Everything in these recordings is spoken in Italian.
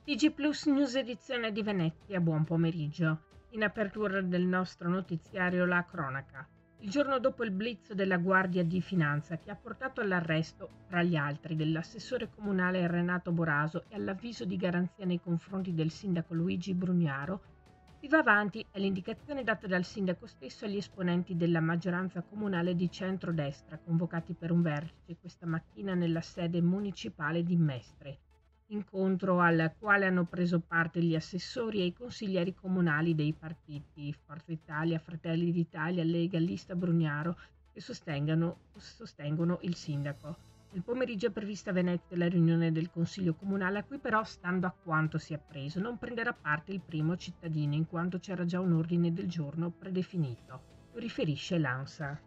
TG Plus News edizione di Venezia, buon pomeriggio. In apertura del nostro notiziario la cronaca. Il giorno dopo il blitz della Guardia di Finanza che ha portato all'arresto, tra gli altri, dell'assessore comunale Renato Boraso e all'avviso di garanzia nei confronti del sindaco Luigi Brugnaro, si va avanti e l'indicazione data dal sindaco stesso agli esponenti della maggioranza comunale di centrodestra convocati per un vertice questa mattina nella sede municipale di Mestre. Incontro al quale hanno preso parte gli assessori e i consiglieri comunali dei partiti Forza Italia, Fratelli d'Italia, Lega, Lista Brugnaro che sostengono il sindaco. Nel pomeriggio è prevista a Venezia la riunione del Consiglio Comunale a cui però, stando a quanto si è appreso, non prenderà parte il primo cittadino in quanto c'era già un ordine del giorno predefinito. Lo riferisce l'ANSA.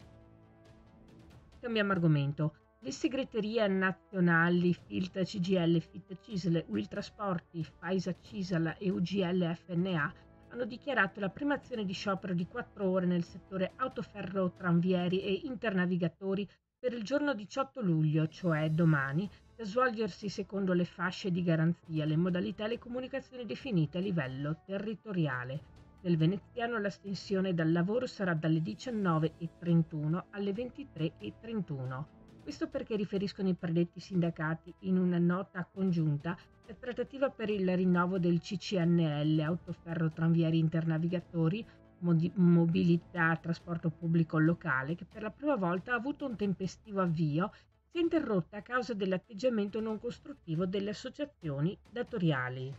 Cambiamo argomento. Le segreterie nazionali FILT, CGIL, FIT, CISL, Ultrasporti, FAISA, CISAL e UGL FNA hanno dichiarato la prima azione di sciopero di 4 ore nel settore autoferro, tranvieri e internavigatori per il giorno 18 luglio, cioè domani, da svolgersi secondo le fasce di garanzia, le modalità e le comunicazioni definite a livello territoriale. Nel veneziano l'astensione dal lavoro sarà dalle 19:31 alle 23:31. Questo perché, riferiscono i predetti sindacati in una nota congiunta, la trattativa per il rinnovo del CCNL, autoferro tranvieri internavigatori, mobilità trasporto pubblico locale, che per la prima volta ha avuto un tempestivo avvio, si è interrotta a causa dell'atteggiamento non costruttivo delle associazioni datoriali.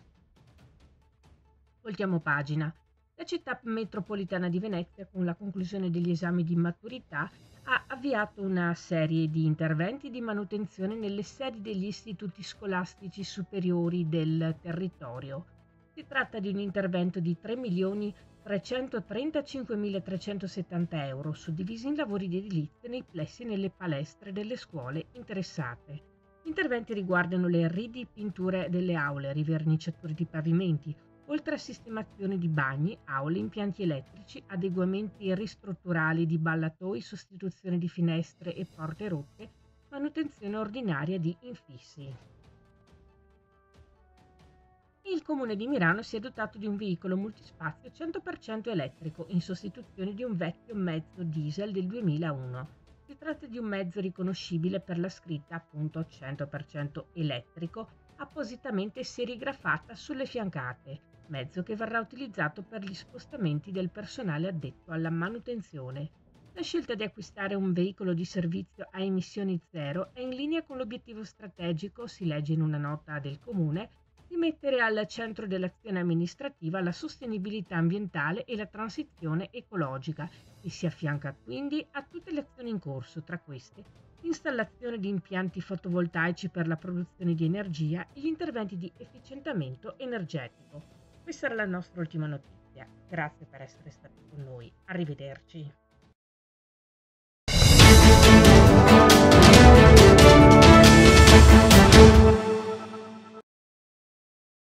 Voltiamo pagina. La città metropolitana di Venezia, con la conclusione degli esami di maturità, ha avviato una serie di interventi di manutenzione nelle sedi degli istituti scolastici superiori del territorio. Si tratta di un intervento di 3.335.370 euro, suddivisi in lavori di edilizia nei plessi e nelle palestre delle scuole interessate. Gli interventi riguardano le ridipinture delle aule, riverniciature di pavimenti, oltre a sistemazione di bagni, aule, impianti elettrici, adeguamenti ristrutturali di ballatoi, sostituzione di finestre e porte rotte, manutenzione ordinaria di infissi. Il comune di Milano si è dotato di un veicolo multispazio 100% elettrico in sostituzione di un vecchio mezzo diesel del 2001. Si tratta di un mezzo riconoscibile per la scritta appunto 100% elettrico appositamente serigrafata sulle fiancate, mezzo che verrà utilizzato per gli spostamenti del personale addetto alla manutenzione. La scelta di acquistare un veicolo di servizio a emissioni zero è in linea con l'obiettivo strategico, si legge in una nota del comune, di mettere al centro dell'azione amministrativa la sostenibilità ambientale e la transizione ecologica e si affianca quindi a tutte le azioni in corso, tra queste l'installazione di impianti fotovoltaici per la produzione di energia e gli interventi di efficientamento energetico. Questa era la nostra ultima notizia. Grazie per essere stati con noi. Arrivederci.